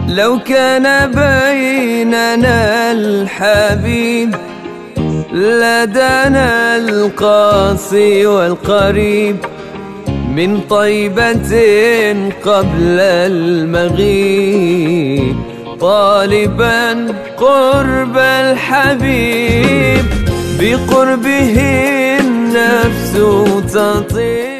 لو كان بيننا الحبيب لدانا القاصي والقريب من طيبة قبل المغيب، طالبا قرب الحبيب بقربه النفس تطيب.